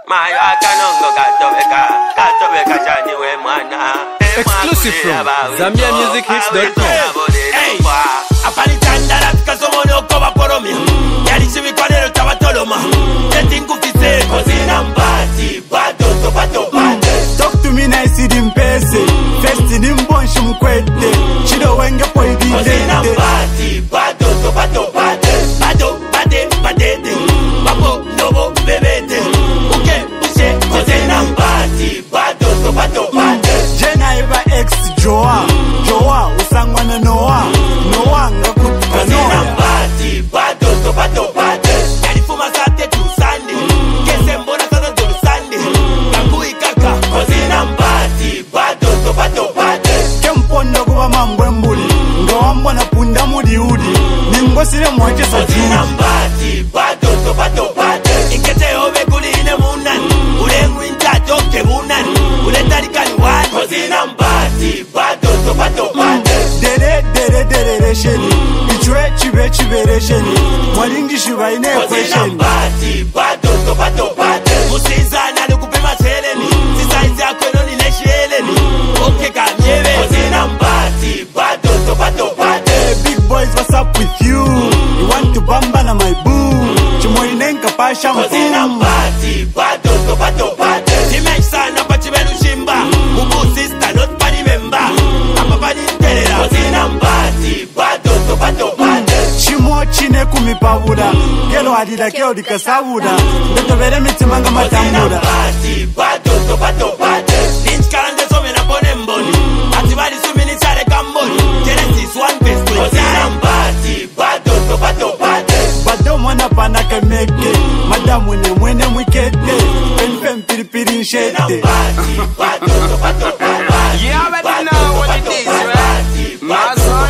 Exclusive from ZambiaMusicHits.com. Hey, apalitandara tukasomono koba poromia. Yalishibi kwa nero tawatoloma. Tetingu fise kozina mbati. Bado to bado bado. Talk to me nice in pese. First in mbonshu mkwete. Chido wenge po ididete. Kozina mbati. Bado to bado bado. Bado bade badede. Babo nobo bebete. Uke ushe kozina mbati. Bado to bado bado. Jena eva ex Joa. Joa usangwana Noah. Noah ngakutika Kozina Noah. mbati. Bado to bado bado. Yalifuma sate tu sande. Kese mbona sana tu sande. Kangui kaka. Kozina mbati. Bado to bado bado. Kempondo kuwa mambwe mbuli. Ngawambo na punda mudi udi. Nimbosile mwache sa Kozina judi. mbati. Bado to bado bado. Inkete ove kuli ine munani. Ule mwinta toke munani. Ule tarikani wani. Kozina mbati. Bado to bado bado. Dere dere dere resheni. Ichwe chibe chibe resheni. Mwalingi shiba ine Kozina kwesheni. mbati. Bado to bado bado. Musizana nikupima seleni. Sisaizi akweno nilesheleni. Oke kamyewe. Kozina mbati. Bado to bado bado. Hey, big boys, what's up with you? You want to bamba na my boo? Chimoinenka pasha Kozina mfumu. mbati. Bado to bado bado. Timesana pachibelu shimba. Mubu sister not pani member. Apa pani nterera. Kozina mbati. Bado to bado bado. Chimo chine kumipabura. Kelo adida keo dikasabura. Ndeto vere mitimanga Kozina matambura. mbati. Bado to bado bado. Lynch karande some na pone mboni. Atibari sumini chare kamboni. Genesis 1:20. Kozina mbati. Bado to bado bado. Bado mwana pana kemeke. Madamu ne mwene mwikete. Penpen piripiri nshete. Mbati. Bado to bado bado. You already know what it is, right? My son.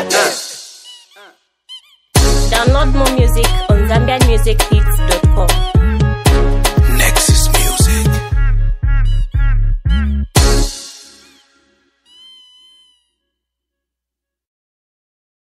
Download more music on ZambiaMusicHits.com.